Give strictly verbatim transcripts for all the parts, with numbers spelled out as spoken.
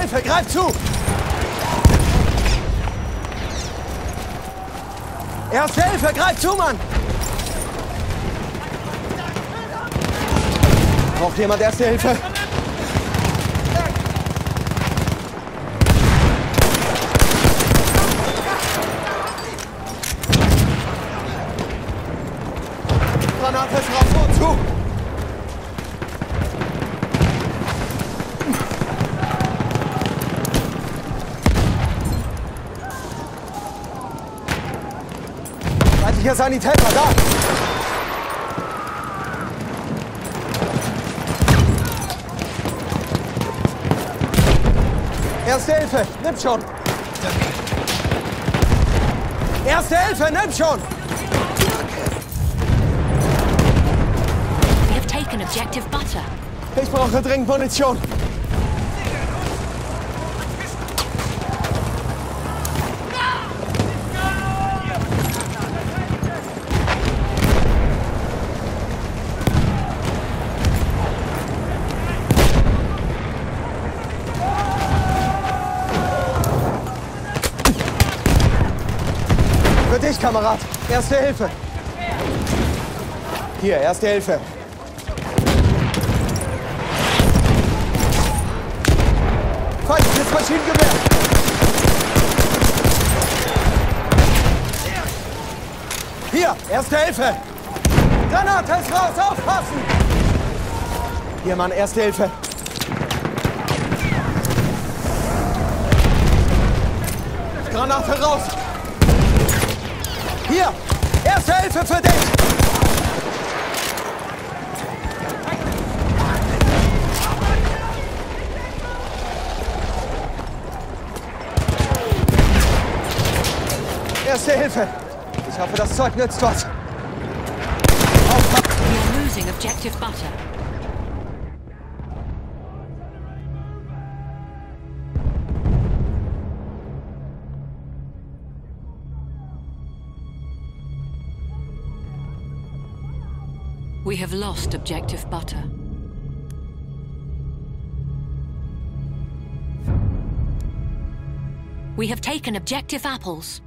Hilfe, greif zu! Erste Hilfe, greif zu, Mann! Braucht jemand Erste Hilfe? Granate ist raus und zu! Feindlicher Sanitäter, da! Erste Hilfe, nimm schon! Danke. Erste Hilfe, nimm schon! We have taken objective butter. Ich brauche dringend Munition. Für dich, Kamerad. Erste Hilfe. Hier, Erste Hilfe. Feindliches Maschinengewehr. Hier, Erste Hilfe. Granate ist raus, aufpassen. Hier, Mann, Erste Hilfe. Granate raus. Hier, Erste Hilfe für dich! Erste Hilfe! Ich hoffe, das Zeug nützt was. Aufpassen! We are losing objective butter. We have lost objective butter. We have taken objective apples.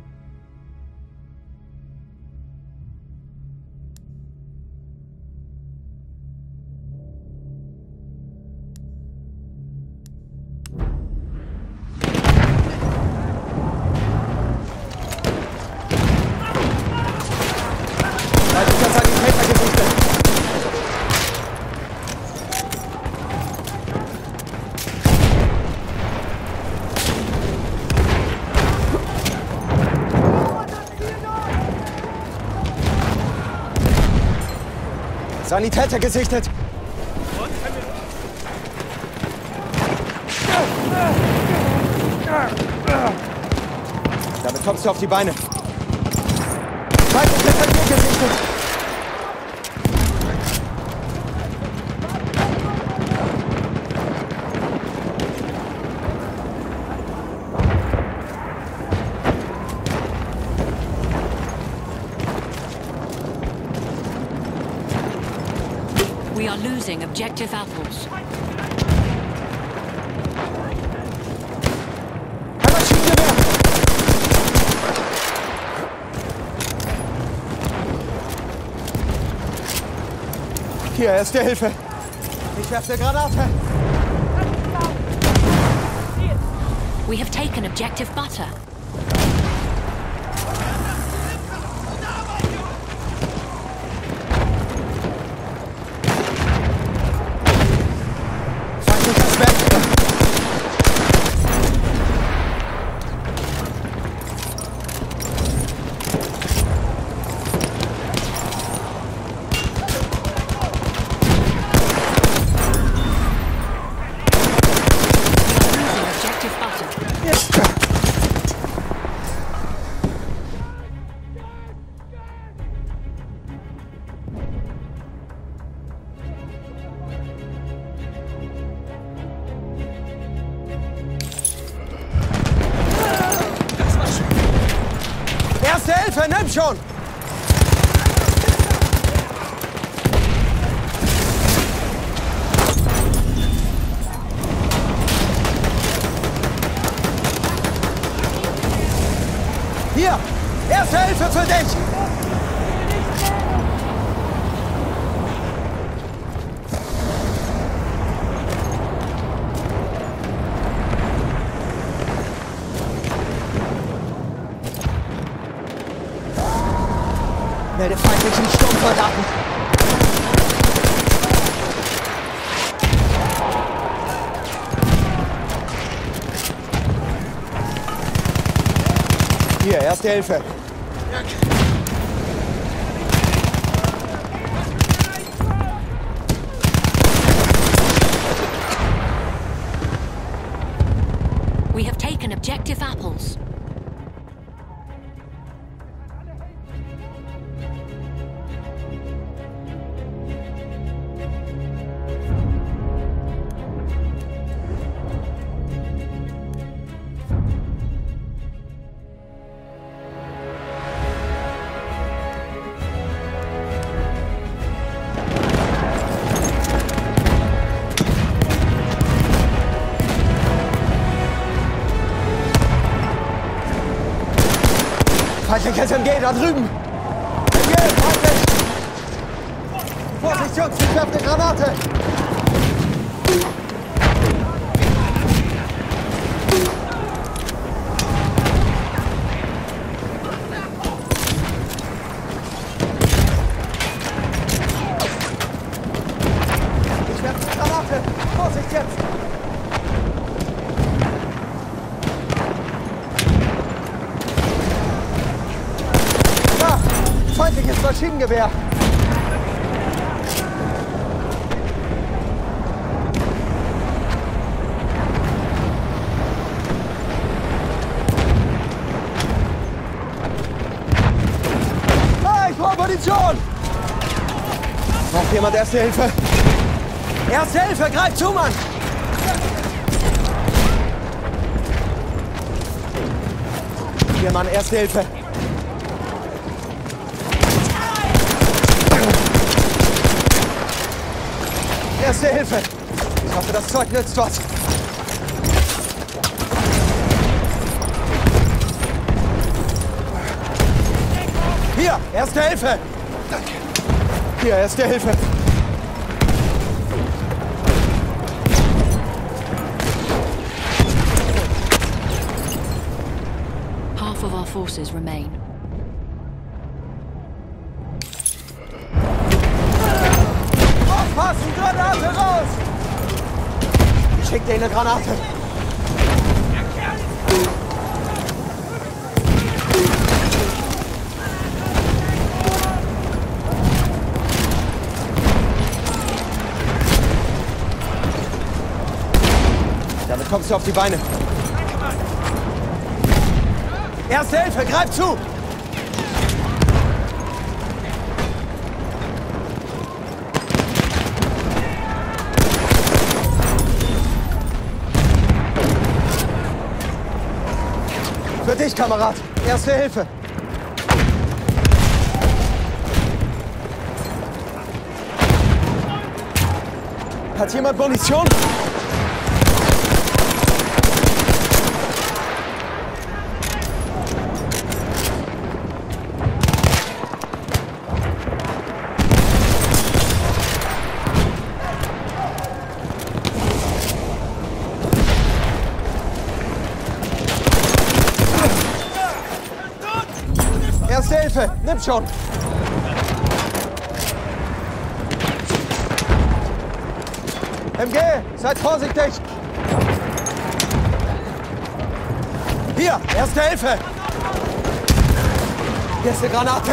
Feindlicher Sanitäter gesichtet. Sanitäter gesichtet! Damit kommst du auf die Beine. Feindlicher Sanitäter gesichtet! We are losing objective apples. Ein Maschinengewehr! Hier, Erste Hilfe. Ich werfe eine Granate. We have taken objective butter. Feindliches weg! Losing objective butter. Erste Hilfe, nimm schon! Hier! Erste Hilfe für dich! Melde feindlichen Sturmsoldaten! Hier, erste Hilfe. We have taken objective apples. Feindliches M G da drüben! M G, feindlich! Vorsicht, Jungs, ich werfe eine Granate! Ich werfe eine Granate! Vorsicht jetzt! Feindliches Maschinengewehr! Ah, ich brauche Munition! Braucht jemand Erste Hilfe? Erste Hilfe, greif zu, Mann! Hier, Mann, Erste Hilfe! Erste Hilfe! Ich hoffe, das Zeug nützt was. Hier, Erste Hilfe! Danke. Hier, Erste Hilfe! Half of our forces remain. Aufpassen! Granate raus! Ich schick dir eine Granate! Damit kommst du auf die Beine. Erste Hilfe, greif zu! Für dich, Kamerad. Erste Hilfe. Hat jemand Munition? Erste Hilfe, nimm schon! M G, seid vorsichtig! Hier, Erste Hilfe! Hier ist eine Granate!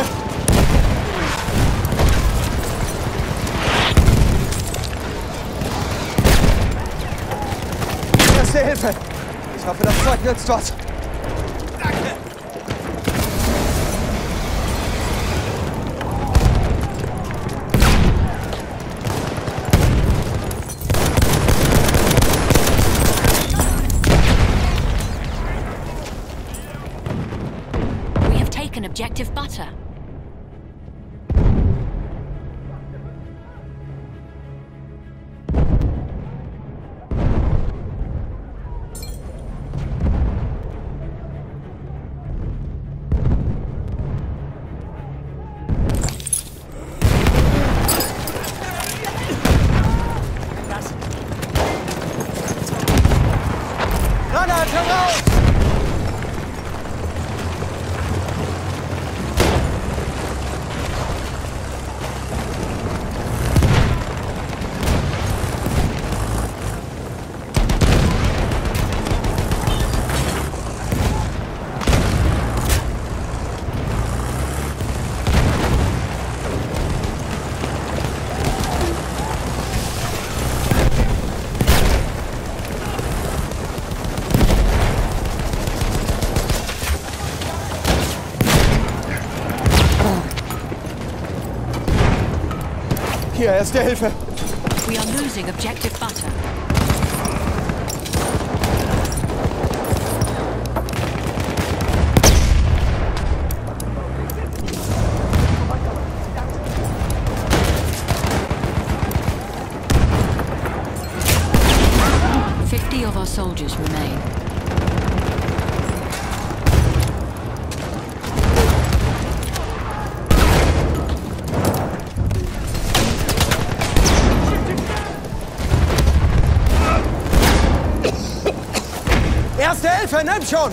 Erste Hilfe! Ich hoffe, das Zeug nützt was! Objective butter. Geradeaus! Hier, erste Hilfe. We are losing objective butter. Fifty of our soldiers remain. Erste Hilfe, nimm schon!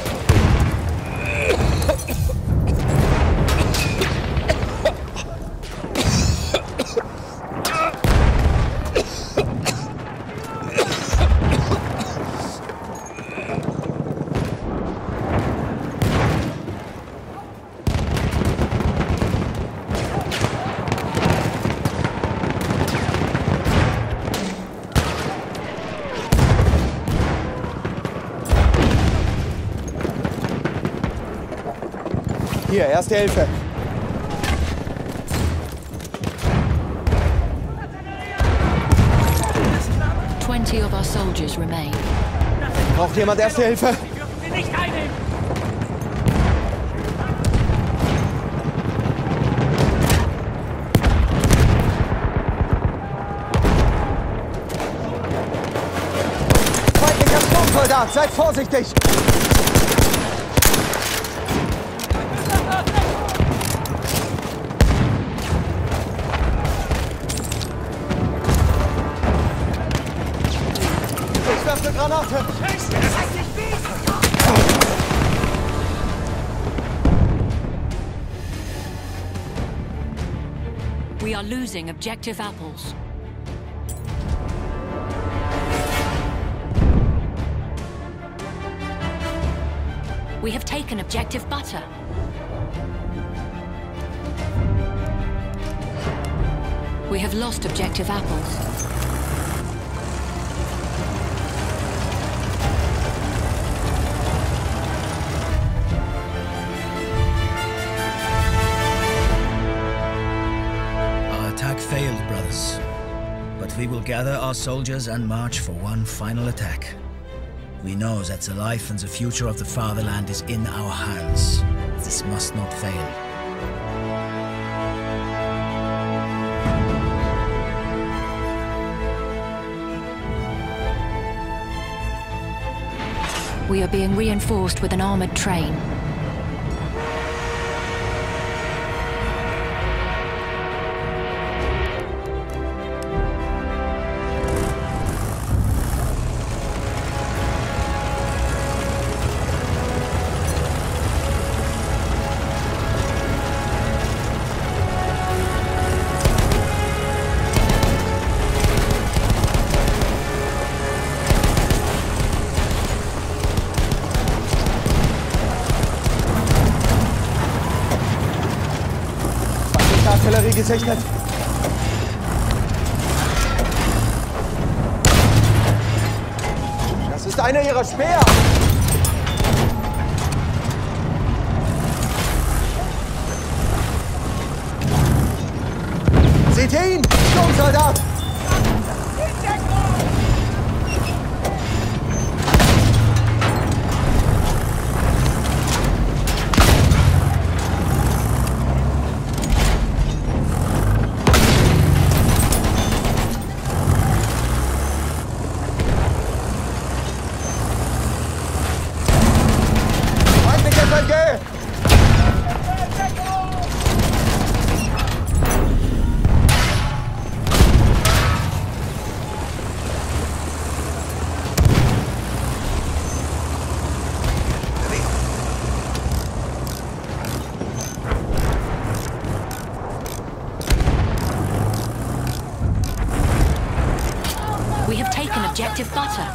Hier, erste Hilfe. Twenty of our soldiers remain. Braucht jemand erste Hilfe? Feindlicher Sturmsoldat, seid vorsichtig! Granate! We are losing objective apples. We have taken objective butter. We have lost objective apples. Failed, brothers. But we will gather our soldiers and march for one final attack. We know that the life and the future of the fatherland is in our hands. This must not fail. We are being reinforced with an armored train. Artillerie gesichtet. Das ist einer ihrer Speer. Seht ihr ihn? Sturmsoldat! objective butter.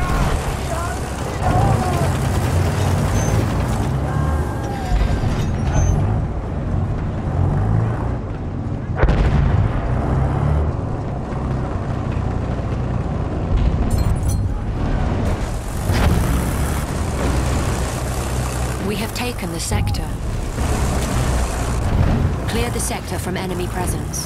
We have taken the sector. Clear the sector from enemy presence.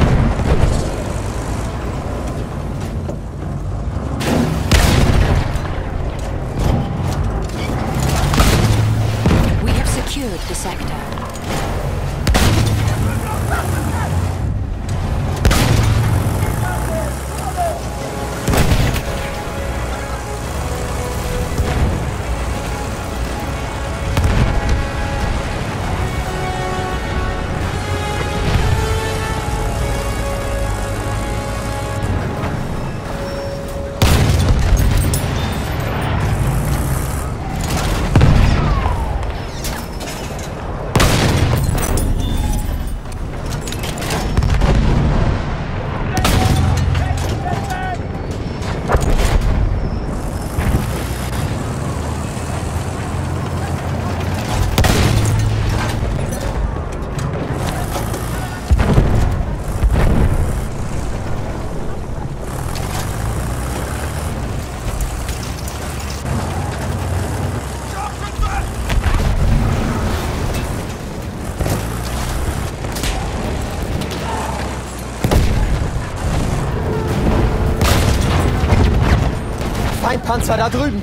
We have secured the sector. Panzer da drüben!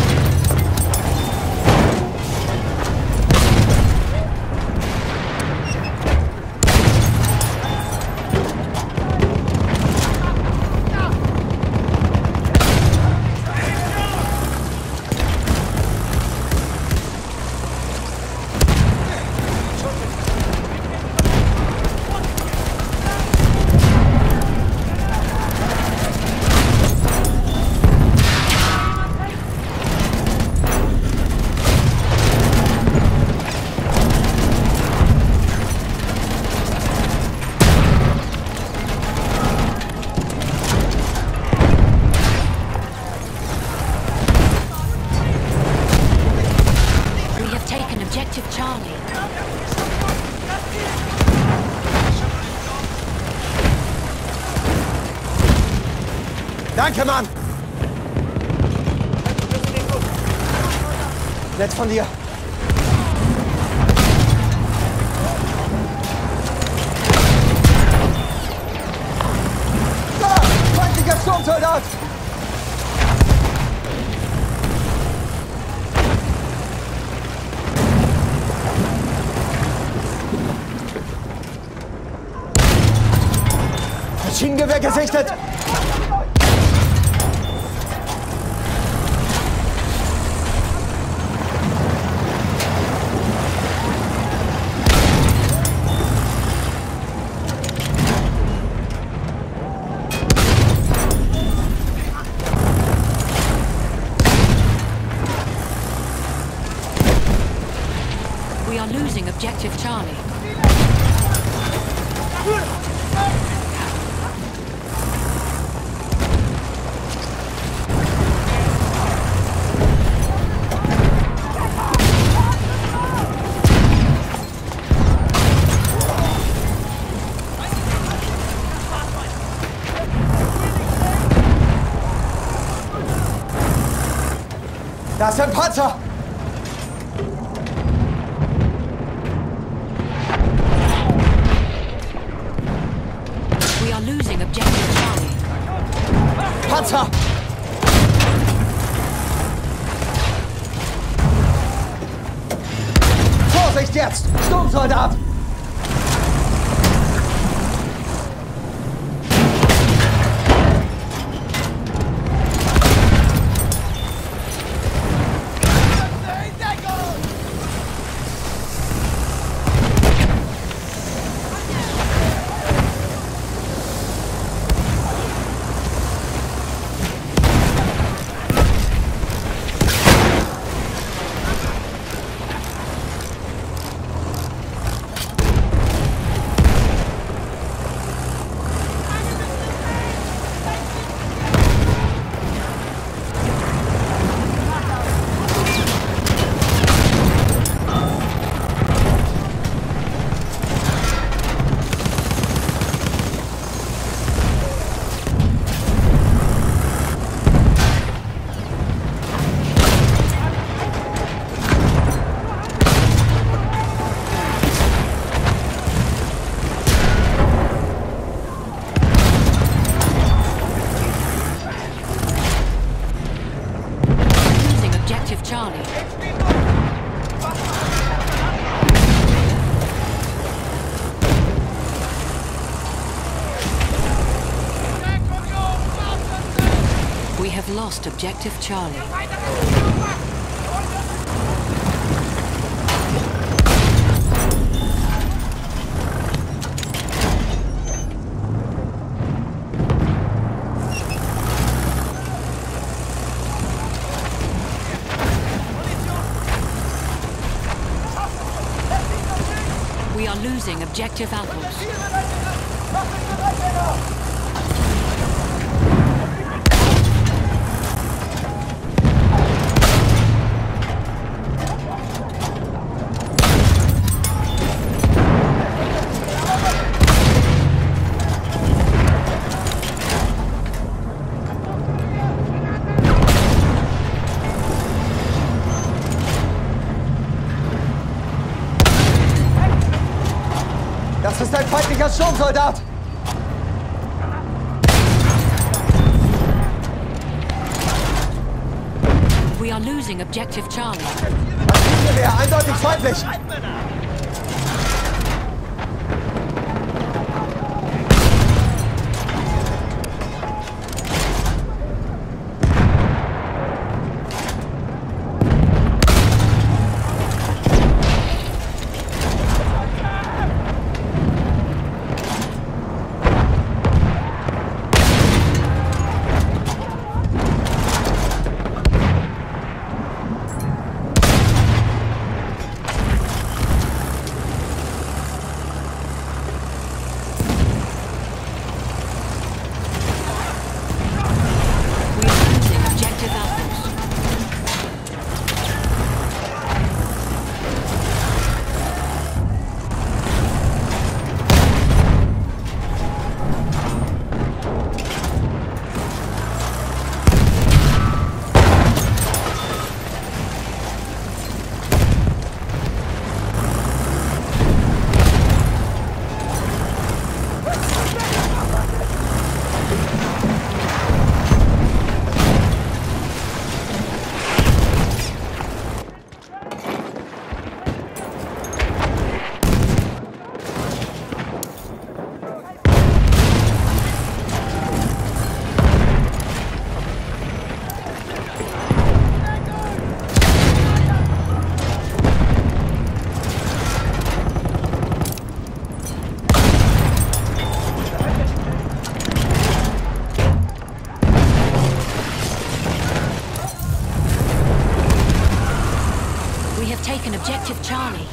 Objective Charlie. Danke, Mann! Nett von dir. Da! Feindlicher Sturmsoldat! Maschinengewehr gesichtet! We are losing Objective Charlie. Das ist ein Panzer! We are losing Objective Charlie. Panzer! Vorsicht jetzt! Sturmsoldat! Charlie. We have lost objective Charlie. We are losing objective apples. Das ist ein feindlicher Sturmsoldat! We are losing objective Charlie. Maschinengewehr, eindeutig feindlich! Taken objective Charlie.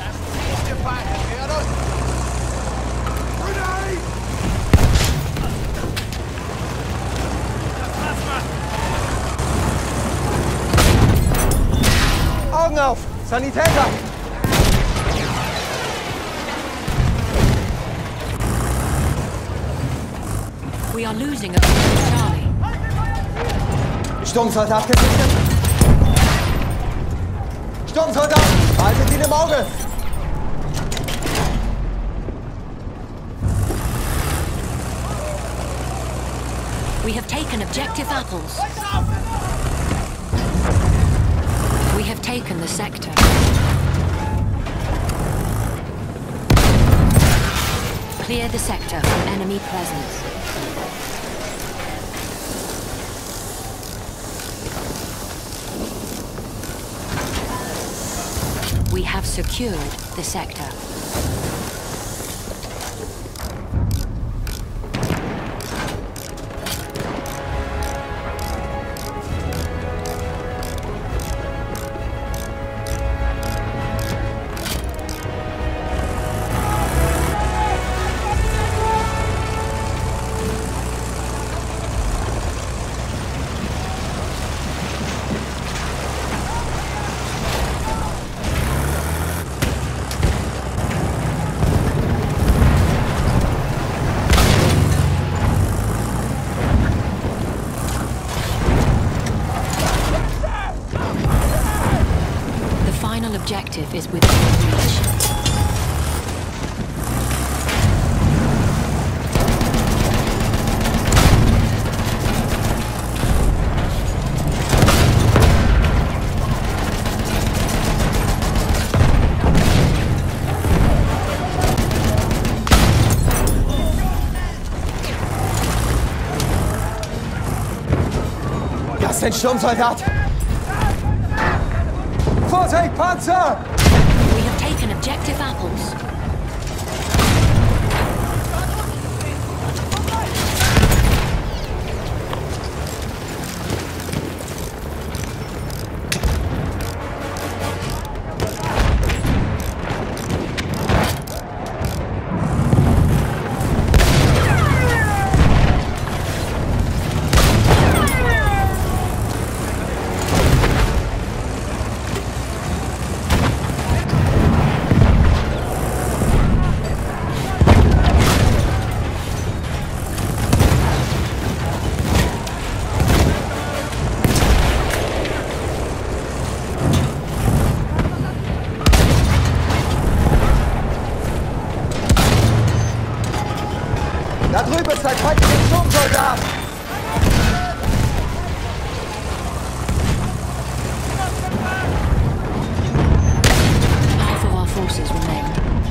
Augen auf! Sanitäter! We are losing objective Charlie. Sturmsoldat gesichtet! Sturmsoldat! Haltet ihn im Auge! We have taken objective apples. We have taken the sector. Clear the sector from enemy presence. We have secured the sector. Objective is within reach. ist ein Sturmsoldat! Vorsicht, Panzer! We have taken objective apples. Da drüben ist ein feindlicher Sturmsoldat! Half of our forces remain.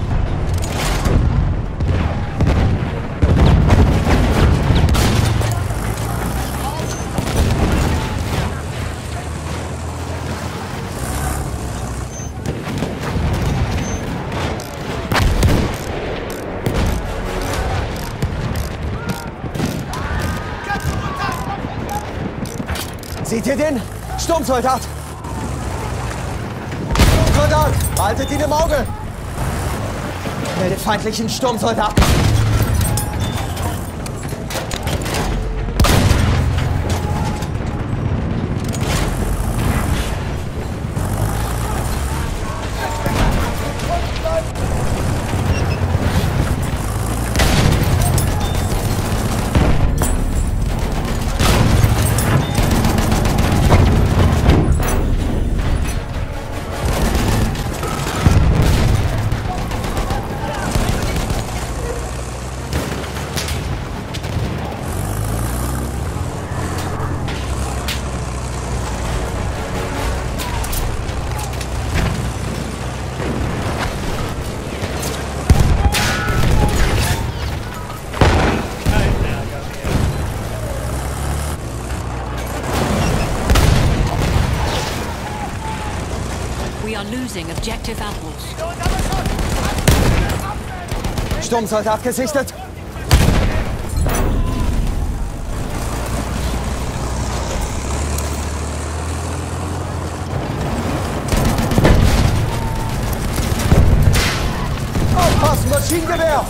Seht ihr den? Sturmsoldat! Sturmsoldat! Behaltet ihn im Auge! Meldet feindlichen Sturmsoldaten! We are losing objective apples. Sturmsoldat gesichtet! Aufpassen, Maschinengewehr!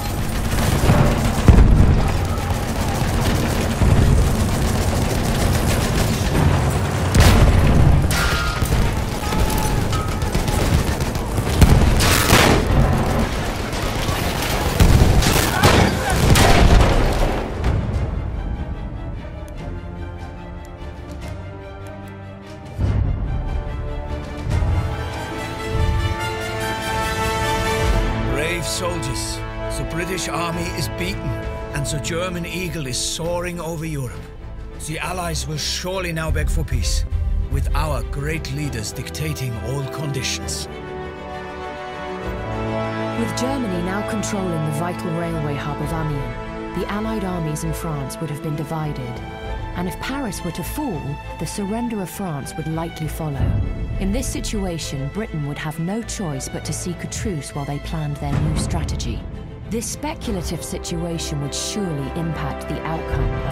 Soldiers, the British army is beaten, and the German eagle is soaring over Europe. The Allies will surely now beg for peace, with our great leaders dictating all conditions. With Germany now controlling the vital railway hub of Amiens, the Allied armies in France would have been divided. And if Paris were to fall, the surrender of France would likely follow. In this situation, Britain would have no choice but to seek a truce while they planned their new strategy. This speculative situation would surely impact the outcome